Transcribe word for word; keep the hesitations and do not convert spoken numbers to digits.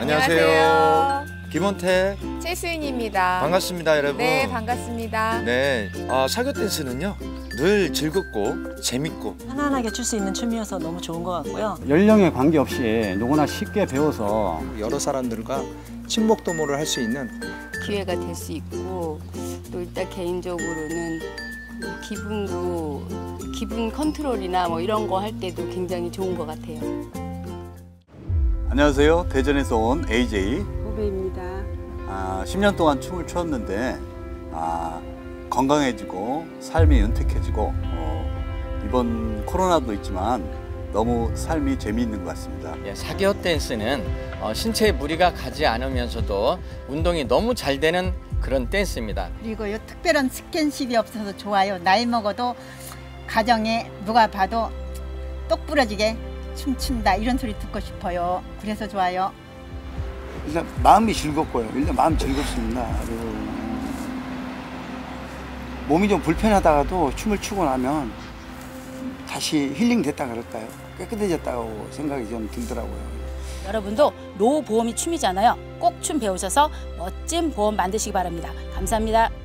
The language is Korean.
안녕하세요. 김원태 최수인입니다. 반갑습니다, 여러분. 네, 반갑습니다. 네, 아, 사교 댄스는요 늘 즐겁고 재밌고 편안하게 출 수 있는 춤이어서 너무 좋은 것 같고요. 연령에 관계없이 누구나 쉽게 배워서 여러 사람들과 친목 도모를 할 수 있는 기회가 될 수 있고, 또 일단 개인적으로는 기분도 기분 컨트롤이나 뭐 이런 거 할 때도 굉장히 좋은 것 같아요. 안녕하세요. 대전에서 온 에이제이 후배입니다. 아, 십 년 동안 춤을 췄는데 아, 건강해지고 삶이 윤택해지고 어, 이번 코로나도 있지만 너무 삶이 재미있는 것 같습니다. 예, 사교 댄스는 어, 신체에 무리가 가지 않으면서도 운동이 너무 잘 되는 그런 댄스입니다. 그리고요, 특별한 스킨십이 없어서 좋아요. 나이 먹어도 가정에 누가 봐도 똑 부러지게 춤춘다 이런 소리 듣고 싶어요. 그래서 좋아요. 일단 마음이 즐겁고요. 일단 마음 즐겁습니다. 그리고 몸이 좀 불편하다가도 춤을 추고 나면 다시 힐링 됐다 그럴까요? 깨끗해졌다고 생각이 좀 들더라고요. 여러분도 노 보험이 춤이잖아요. 꼭 춤 배우셔서 멋진 보험 만드시기 바랍니다. 감사합니다.